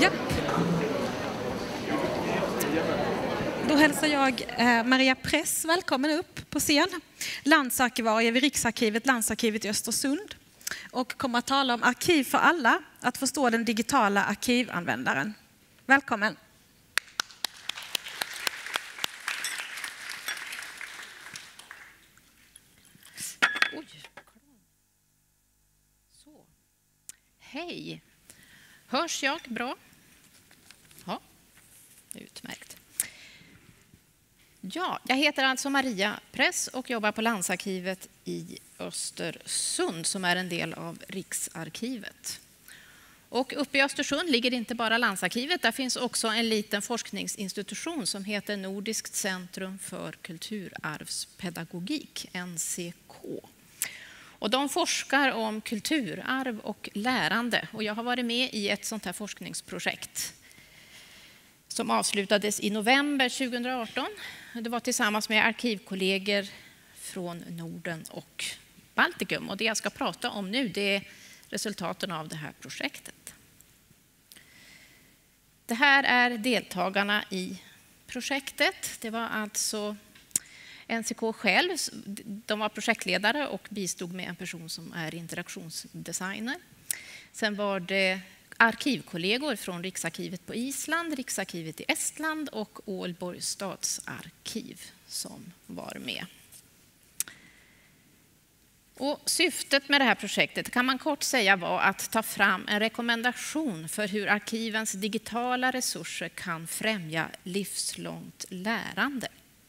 Ja. Då hälsar jag Maria Press välkommen upp på scen. Landsarkivarie vid Riksarkivet, Landsarkivet i Östersund. Och kommer att tala om arkiv för alla, att förstå den digitala arkivanvändaren. Välkommen. Oj. Så. Hej. Hörs jag bra? Ja, utmärkt. Ja, jag heter alltså Maria Press och jobbar på Landsarkivet i Östersund som är en del av Riksarkivet. Och uppe i Östersund ligger inte bara Landsarkivet, där finns också en liten forskningsinstitution som heter Nordiskt centrum för kulturarvspedagogik, NCK. Och de forskar om kulturarv och lärande och jag har varit med i ett sånt här forskningsprojekt som avslutades i november 2018. Det var tillsammans med arkivkollegor från Norden och Baltikum. Och det jag ska prata om nu det är resultaten av det här projektet. Det här är deltagarna i projektet. Det var alltså NCK själv. De var projektledare och bistod med en person som är interaktionsdesigner. Sen var det arkivkollegor från Riksarkivet på Island, Riksarkivet i Estland och Ålborg stadsarkiv som var med. Och syftet med det här projektet kan man kort säga var att ta fram en rekommendation för hur arkivens digitala resurser kan främja livslångt lärande.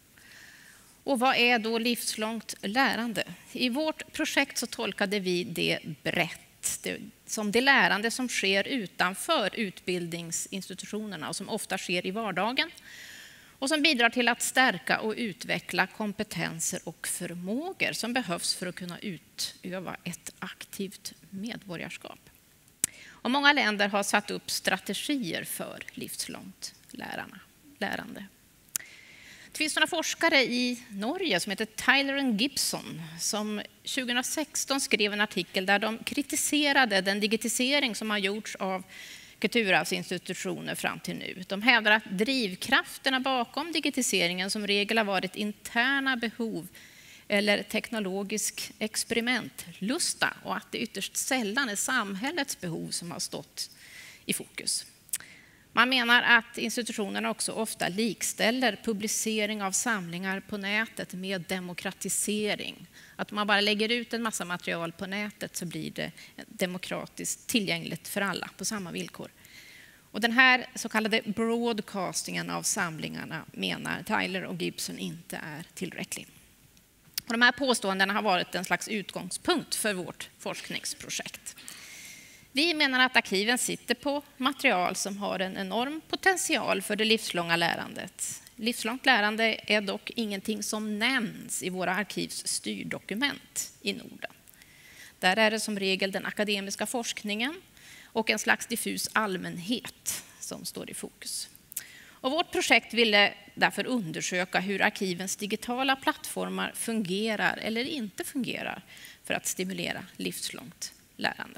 Och vad är då livslångt lärande? I vårt projekt så tolkade vi det brett som det lärande som sker utanför utbildningsinstitutionerna och som ofta sker i vardagen och som bidrar till att stärka och utveckla kompetenser och förmågor som behövs för att kunna utöva ett aktivt medborgarskap. Och många länder har satt upp strategier för livslångt lärande. Det finns några forskare i Norge som heter Tyler och Gibson som 2016 skrev en artikel där de kritiserade den digitisering som har gjorts av kulturarvsinstitutioner fram till nu. De hävdar att drivkrafterna bakom digitiseringen som regel har varit interna behov eller teknologisk experimentlusta och att det ytterst sällan är samhällets behov som har stått i fokus. Man menar att institutionerna också ofta likställer publicering av samlingar på nätet med demokratisering. Att man bara lägger ut en massa material på nätet så blir det demokratiskt tillgängligt för alla på samma villkor. Och den här så kallade broadcastingen av samlingarna menar Tyler och Gibson inte är tillräcklig. Och de här påståendena har varit en slags utgångspunkt för vårt forskningsprojekt. Vi menar att arkiven sitter på material som har en enorm potential för det livslånga lärandet. Livslångt lärande är dock ingenting som nämns i våra arkivs styrdokument i Norden. Där är det som regel den akademiska forskningen och en slags diffus allmänhet som står i fokus. Och vårt projekt ville därför undersöka hur arkivens digitala plattformar fungerar eller inte fungerar för att stimulera livslångt lärande.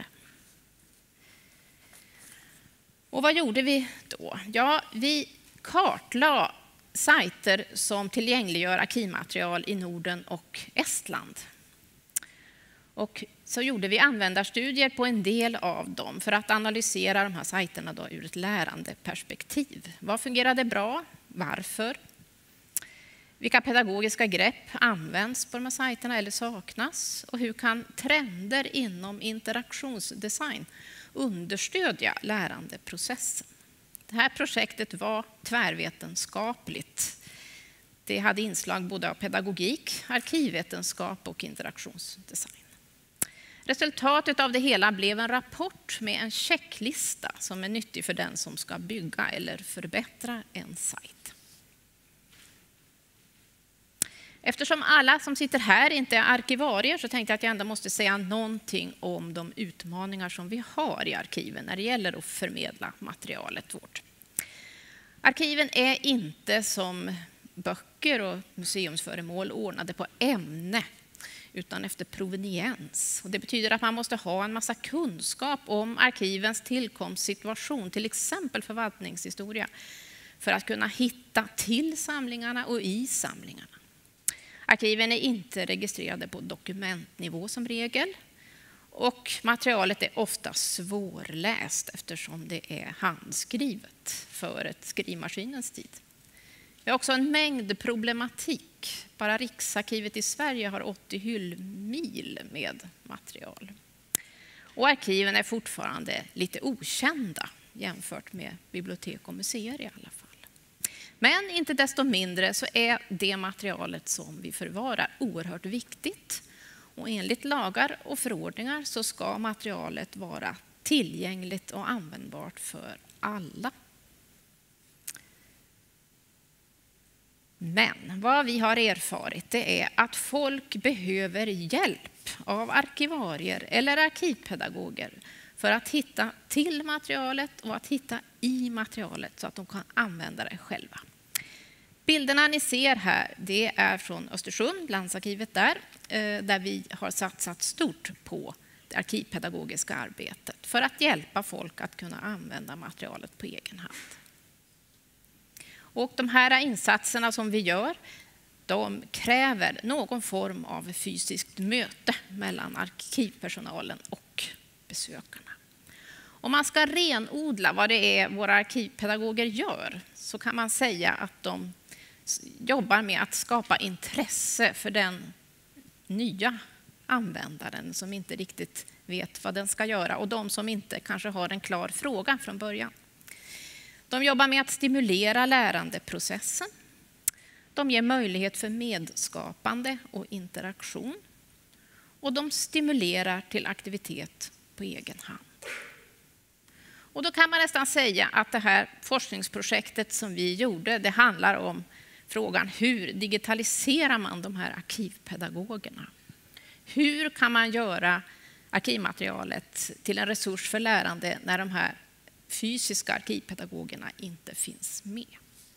Och vad gjorde vi då? Ja, vi kartlade sajter som tillgängliggör arkivmaterial i Norden och Estland. Och så gjorde vi användarstudier på en del av dem för att analysera de här sajterna då ur ett lärandeperspektiv. Vad fungerade bra? Varför? Vilka pedagogiska grepp används på de här sajterna eller saknas? Och hur kan trender inom interaktionsdesign understödja lärandeprocessen? Det här projektet var tvärvetenskapligt. Det hade inslag både av pedagogik, arkivvetenskap och interaktionsdesign. Resultatet av det hela blev en rapport med en checklista som är nyttig för den som ska bygga eller förbättra en sajt. Eftersom alla som sitter här inte är arkivarier så tänkte jag att jag ändå måste säga någonting om de utmaningar som vi har i arkiven när det gäller att förmedla materialet vårt. Arkiven är inte som böcker och museumsföremål ordnade på ämne, utan efter proveniens. Och det betyder att man måste ha en massa kunskap om arkivens tillkomstsituation, till exempel förvaltningshistoria, för att kunna hitta till samlingarna och i samlingarna. Arkiven är inte registrerade på dokumentnivå som regel. Och materialet är ofta svårläst eftersom det är handskrivet för skrivmaskinens tid. Vi har också en mängd problematik. Bara Riksarkivet i Sverige har 80 hyllmil med material. Och arkiven är fortfarande lite okända jämfört med bibliotek och museer i alla fall. Men inte desto mindre så är det materialet som vi förvarar oerhört viktigt. Och enligt lagar och förordningar så ska materialet vara tillgängligt och användbart för alla. Men vad vi har erfarit det är att folk behöver hjälp av arkivarier eller arkivpedagoger för att hitta till materialet och att hitta i materialet så att de kan använda det själva. Bilderna ni ser här det är från Östersund, landsarkivet där vi har satsat stort på det arkivpedagogiska arbetet för att hjälpa folk att kunna använda materialet på egen hand. Och de här insatserna som vi gör, de kräver någon form av fysiskt möte mellan arkivpersonalen och besökarna. Om man ska renodla vad det är våra arkivpedagoger gör så kan man säga att de jobbar med att skapa intresse för den nya användaren som inte riktigt vet vad den ska göra och de som inte kanske har en klar fråga från början. De jobbar med att stimulera lärandeprocessen. De ger möjlighet för medskapande och interaktion. Och de stimulerar till aktivitet på egen hand. Och då kan man nästan säga att det här forskningsprojektet som vi gjorde, det handlar om frågan hur digitaliserar man de här arkivpedagogerna? Hur kan man göra arkivmaterialet till en resurs för lärande när de här fysiska arkivpedagogerna inte finns med?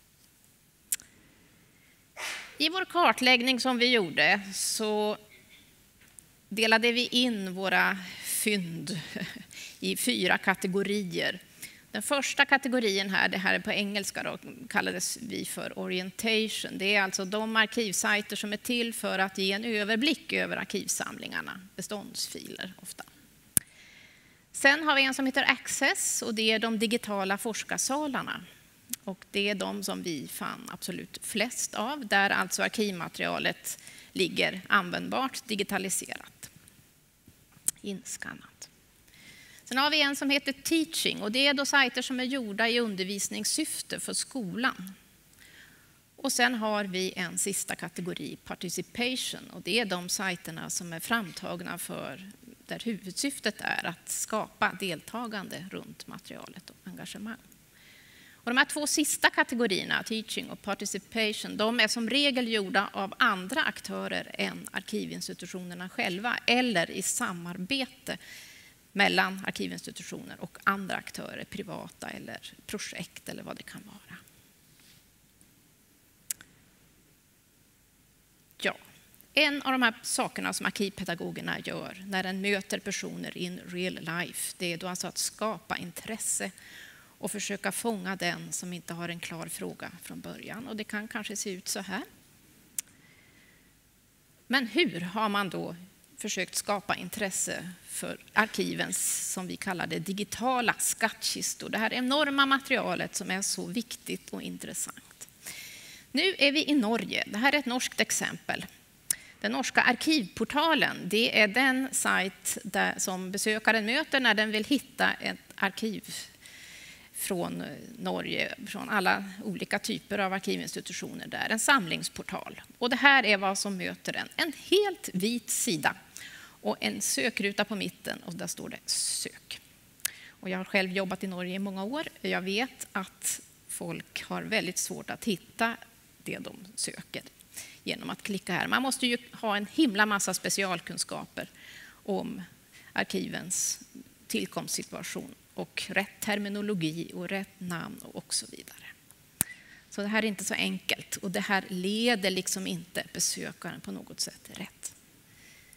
I vår kartläggning som vi gjorde så delade vi in våra fynd i 4 kategorier. Den första kategorin här, det här är på engelska då, kallades vi för orientation. Det är alltså de arkivsajter som är till för att ge en överblick över arkivsamlingarna, beståndsfiler ofta. Sen har vi en som heter Access och det är de digitala forskarsalarna. Och det är de som vi fann absolut flest av, där alltså arkivmaterialet ligger användbart, digitaliserat, inskannat. Sen har vi en som heter Teaching och det är då sajter som är gjorda i undervisningssyfte för skolan. Och sen har vi en sista kategori, Participation, och det är de sajterna som är framtagna för där huvudsyftet är att skapa deltagande runt materialet och engagemang. Och de här 2 sista kategorierna, Teaching och Participation, de är som regel gjorda av andra aktörer än arkivinstitutionerna själva eller i samarbete mellan arkivinstitutioner och andra aktörer, privata eller projekt eller vad det kan vara. Ja, en av de här sakerna som arkivpedagogerna gör när den möter personer in real life, det är då alltså att skapa intresse och försöka fånga den som inte har en klar fråga från början. Och det kan kanske se ut så här. Men hur har man då försökt skapa intresse för arkivens, som vi kallar det, digitala skattkistor? Det här enorma materialet som är så viktigt och intressant. Nu är vi i Norge. Det här är ett norskt exempel. Den norska arkivportalen, det är den sajt som besökaren möter när den vill hitta ett arkiv från Norge, från alla olika typer av arkivinstitutioner där, en samlingsportal. Och det här är vad som möter den. En helt vit sida och en sökruta på mitten och där står det sök. Och jag har själv jobbat i Norge i många år. Jag vet att folk har väldigt svårt att hitta det de söker genom att klicka här. Man måste ju ha en himla massa specialkunskaper om arkivens tillkomstsituation och rätt terminologi och rätt namn och så vidare. Så det här är inte så enkelt och det här leder liksom inte besökaren på något sätt rätt.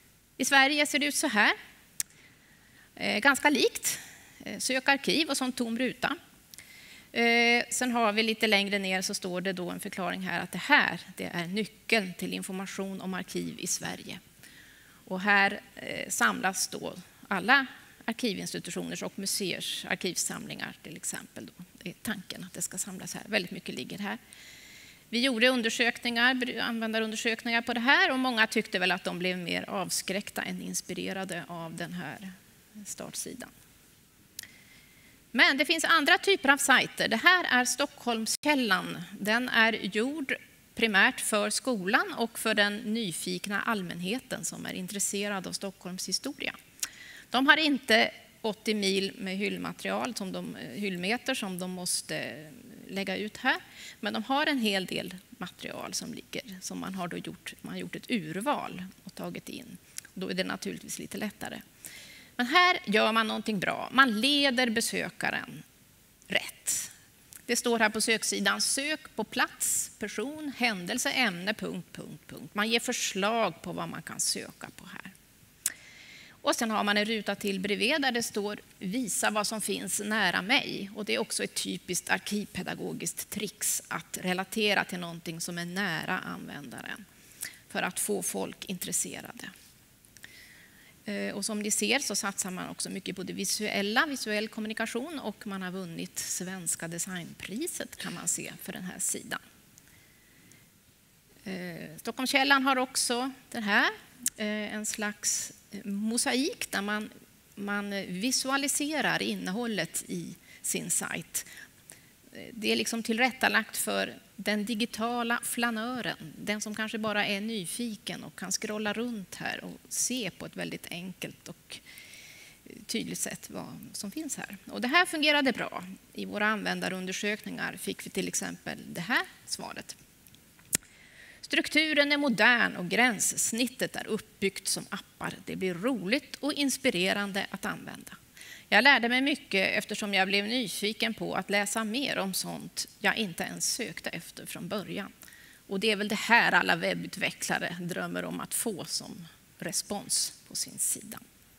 I Sverige ser det ut så här. Ganska likt. Sök arkiv och sån tom ruta. Sen har vi lite längre ner så står det då en förklaring här att det är nyckeln till information om arkiv i Sverige. Och här samlas då alla arkivinstitutioners och museers arkivsamlingar till exempel. Då. Det är tanken att det ska samlas här. Väldigt mycket ligger här. Vi gjorde användarundersökningar på det här och många tyckte väl att de blev mer avskräckta än inspirerade av den här startsidan. Men det finns andra typer av sajter. Det här är Stockholmskällan. Den är gjord primärt för skolan och för den nyfikna allmänheten som är intresserad av Stockholms historia. De har inte 80 mil med hyllmeter som de måste lägga ut här, men de har en hel del material som man har gjort ett urval och tagit in. Då är det naturligtvis lite lättare. Men här gör man någonting bra. Man leder besökaren rätt. Det står här på söksidan, sök på plats, person, händelse, ämne, ... Man ger förslag på vad man kan söka på här. Och sen har man en ruta till bredvid där det står visa vad som finns nära mig. Och det är också ett typiskt arkivpedagogiskt trix att relatera till någonting som är nära användaren för att få folk intresserade. Och som ni ser så satsar man också mycket på det visuell kommunikation och man har vunnit Svenska designpriset kan man se för den här sidan. Stockholmskällan har också den här, en slags mosaik där man visualiserar innehållet i sin sajt. Det är liksom tillrättalagt för den digitala flanören, den som kanske bara är nyfiken och kan scrolla runt här och se på ett väldigt enkelt och tydligt sätt vad som finns här. Och det här fungerade bra. I våra användarundersökningar fick vi till exempel det här svaret. Strukturen är modern och gränssnittet är uppbyggt som appar. Det blir roligt och inspirerande att använda. Jag lärde mig mycket eftersom jag blev nyfiken på att läsa mer om sånt jag inte ens sökte efter från början. Och det är väl det här alla webbutvecklare drömmer om att få som respons på sin sida.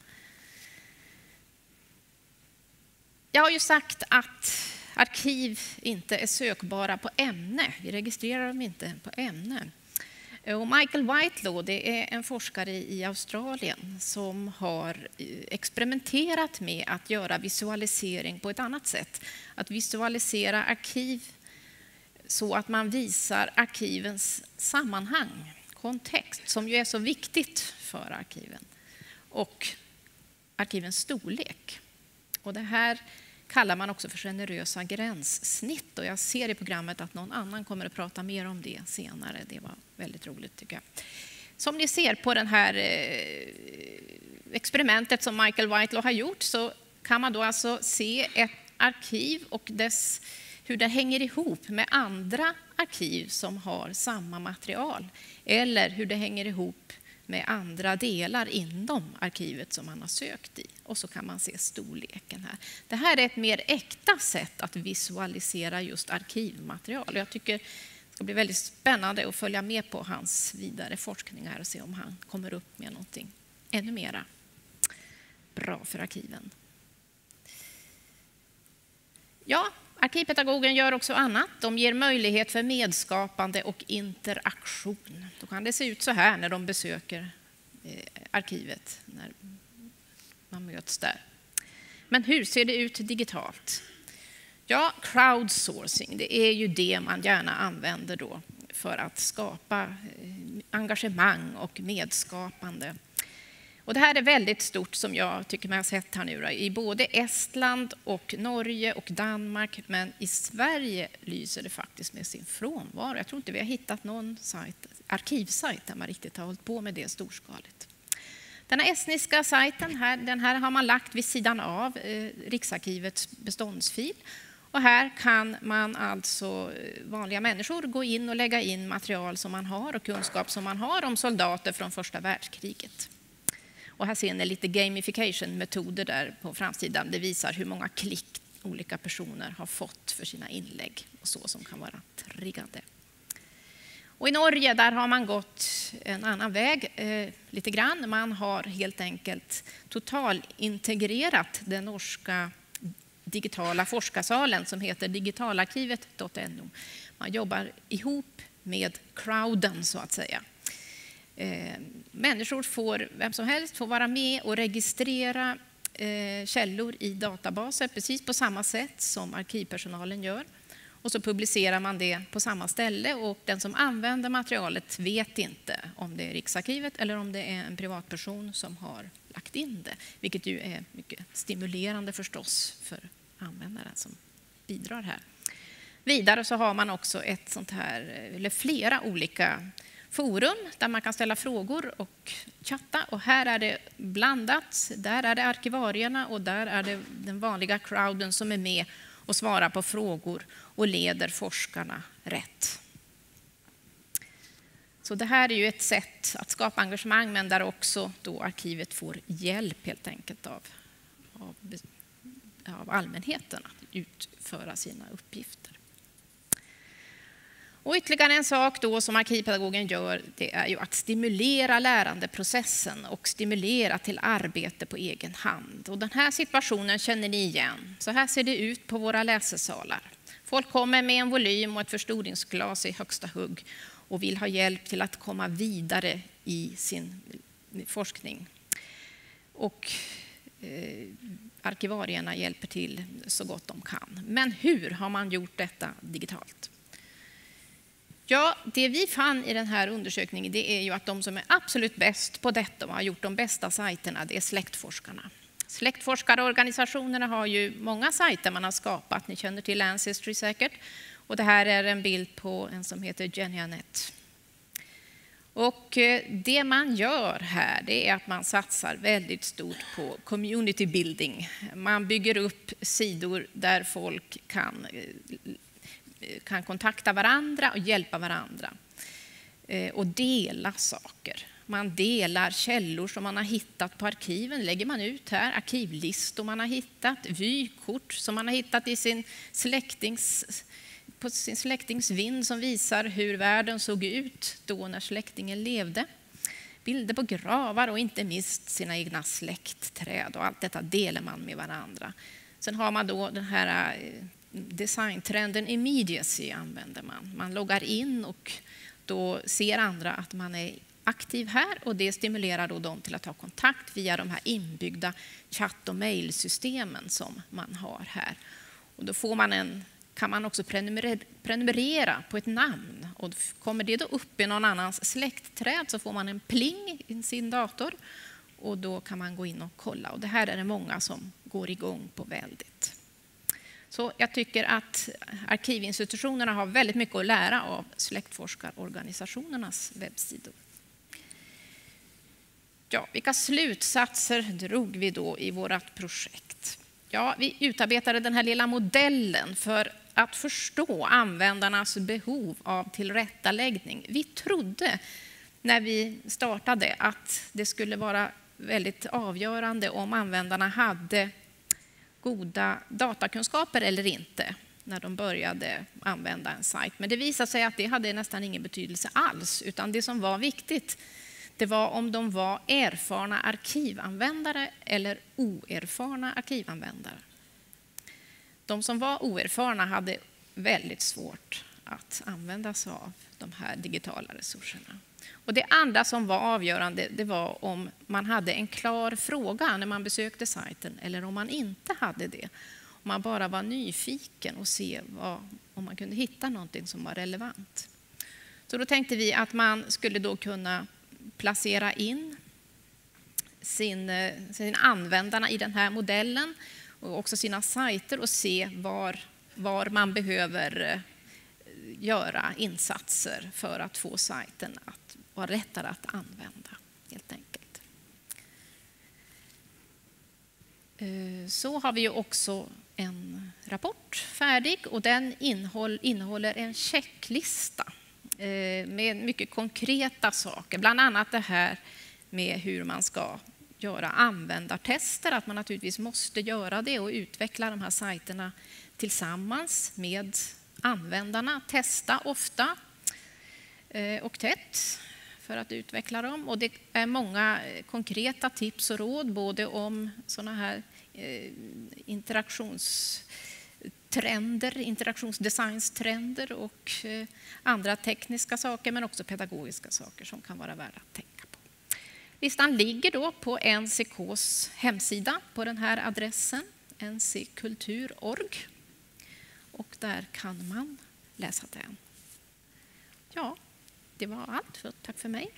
Jag har ju sagt att arkiv inte är sökbara på ämne. Vi registrerar dem inte på ämne. Och Michael Whitelaw, det är en forskare i Australien som har experimenterat med att göra visualisering på ett annat sätt. Att visualisera arkiv så att man visar arkivens sammanhang, kontext, som ju är så viktigt för arkiven. Och arkivens storlek. Och det här kallar man också för generösa gränssnitt. Och jag ser i programmet att någon annan kommer att prata mer om det senare. Det var väldigt roligt tycker jag. Som ni ser på det här experimentet som Michael Whitelaw har gjort så kan man då alltså se ett arkiv och hur det hänger ihop med andra arkiv som har samma material. Eller hur det hänger ihop med andra delar inom arkivet som man har sökt i. Och så kan man se storleken här. Det här är ett mer äkta sätt att visualisera just arkivmaterial. Jag tycker det ska bli väldigt spännande att följa med på hans vidare forskningar och se om han kommer upp med någonting ännu mera bra för arkiven. Ja, arkivpedagogen gör också annat. De ger möjlighet för medskapande och interaktion. Då kan det se ut så här när de besöker arkivet, när man möts där. Men hur ser det ut digitalt? Ja, crowdsourcing, det är ju det man gärna använder då för att skapa engagemang och medskapande. Och det här är väldigt stort som jag tycker man har sett här nu i både Estland och Norge och Danmark, men i Sverige lyser det faktiskt med sin frånvaro. Jag tror inte vi har hittat någon arkivsajt där man riktigt har hållit på med det storskaligt. Den här estniska sajten här, den här har man lagt vid sidan av Riksarkivets beståndsfil. Och här kan man alltså, vanliga människor, gå in och lägga in material som man har och kunskap som man har om soldater från första världskriget. Och här ser ni lite gamification-metoder där på framsidan. Det visar hur många klick olika personer har fått för sina inlägg och så som kan vara triggande. Och i Norge där har man gått en annan väg lite grann. Man har helt enkelt totalintegrerat den norska digitala forskarsalen som heter digitalarkivet.no. Man jobbar ihop med crowden så att säga. Människor får, vem som helst får vara med och registrera källor i databaser precis på samma sätt som arkivpersonalen gör. Och så publicerar man det på samma ställe och den som använder materialet vet inte om det är Riksarkivet eller om det är en privatperson som har lagt in det. Vilket ju är mycket stimulerande förstås för användaren som bidrar här. Vidare så har man också ett sånt här, eller flera olika forum där man kan ställa frågor och chatta. Och här är det blandat. Där är det arkivarierna och där är det den vanliga crowden som är med och svarar på frågor och leder forskarna rätt. Så det här är ju ett sätt att skapa engagemang men där också då arkivet får hjälp helt enkelt av allmänheten att utföra sina uppgifter. Och ytterligare en sak då som arkivpedagogen gör, det är ju att stimulera lärandeprocessen och stimulera till arbete på egen hand. Och den här situationen känner ni igen. Så här ser det ut på våra läsesalar. Folk kommer med en volym och ett förstoringsglas i högsta hugg och vill ha hjälp till att komma vidare i sin forskning. Och arkivarierna hjälper till så gott de kan. Men hur har man gjort detta digitalt? Ja, det vi fann i den här undersökningen det är ju att de som är absolut bäst på detta och har gjort de bästa sajterna, det är släktforskarna. Släktforskarorganisationerna har ju många sajter man har skapat. Ni känner till Ancestry säkert. Och det här är en bild på en som heter Genianet. Och det man gör här det är att man satsar väldigt stort på community building. Man bygger upp sidor där folk kan kontakta varandra och hjälpa varandra. Och dela saker. Man delar källor som man har hittat på arkiven. Lägger man ut här arkivlistor man har hittat. Vykort som man har hittat i på sin släktings vind som visar hur världen såg ut då när släktingen levde. Bilder på gravar och inte minst sina egna släktträd. Och allt detta delar man med varandra. Sen har man då den här designtrenden immediacy använder man. Man loggar in och då ser andra att man är aktiv här och det stimulerar då dem till att ta kontakt via de här inbyggda chatt- och mejlsystemen som man har här. Och då kan man också prenumerera på ett namn och kommer det då upp i någon annans släktträd så får man en pling i sin dator och då kan man gå in och kolla. Och det här är det många som går igång på väldigt. Så jag tycker att arkivinstitutionerna har väldigt mycket att lära av släktforskarorganisationernas webbsidor. Ja, vilka slutsatser drog vi då i vårt projekt? Ja, vi utarbetade den här lilla modellen för att förstå användarnas behov av tillrättaläggning. Vi trodde när vi startade att det skulle vara väldigt avgörande om användarna hade goda datakunskaper eller inte när de började använda en sajt. Men det visade sig att det hade nästan ingen betydelse alls, utan det som var viktigt det var om de var erfarna arkivanvändare eller oerfarna arkivanvändare. De som var oerfarna hade väldigt svårt att använda sig av de här digitala resurserna. Och det andra som var avgörande det var om man hade en klar fråga när man besökte sajten eller om man inte hade det. Om man bara var nyfiken och se om man kunde hitta någonting som var relevant. Så då tänkte vi att man skulle då kunna placera in sin användarna i den här modellen och också sina sajter och se var man behöver göra insatser för att få sajten att vara lättare att använda helt enkelt. Så har vi ju också en rapport färdig och den innehåller en checklista med mycket konkreta saker. Bland annat det här med hur man ska göra användartester, att man naturligtvis måste göra det och utveckla de här sajterna tillsammans med användarna, testa ofta. oktet för att utveckla dem. Och det är många konkreta tips och råd både om sådana här interaktionsdesignstrender och andra tekniska saker, men också pedagogiska saker som kan vara värda att tänka på. Listan ligger då på NCK:s hemsida på den här adressen, nckultur.org. Och där kan man läsa den. Ja, det var allt. Tack för mig.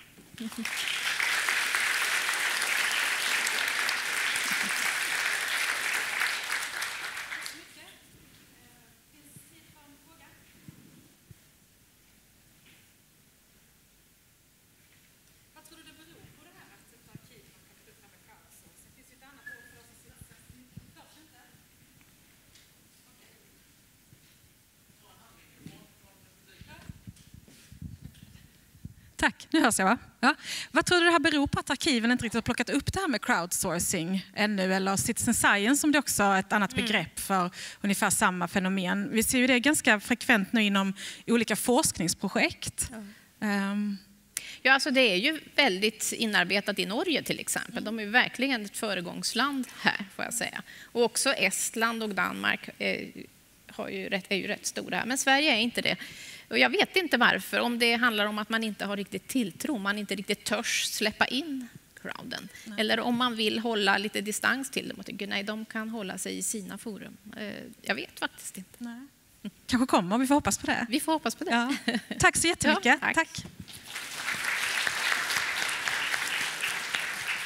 Tack, nu hörs jag va? Ja. Vad tror du det här beror på att arkiven inte riktigt har plockat upp det här med crowdsourcing ännu, eller citizen science som det också är ett annat begrepp för ungefär samma fenomen. Vi ser ju det ganska frekvent nu inom olika forskningsprojekt. Ja, alltså det är ju väldigt inarbetat i Norge till exempel. De är ju verkligen ett föregångsland här, får jag säga. Och också Estland och Danmark är ju rätt stora här. Men Sverige är inte det. Och jag vet inte varför, om det handlar om att man inte har riktigt tilltro, man inte riktigt törs släppa in crowden. Nej. Eller om man vill hålla lite distans till dem och tycker nej, de kan hålla sig i sina forum. Jag vet faktiskt inte. Nej. Kanske kommer, vi får hoppas på det. Vi får hoppas på det. Ja. Tack så jättemycket. Ja, tack.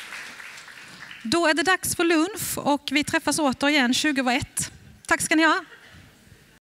Då är det dags för lunch och vi träffas åter igen 2021. Tack ska ni ha.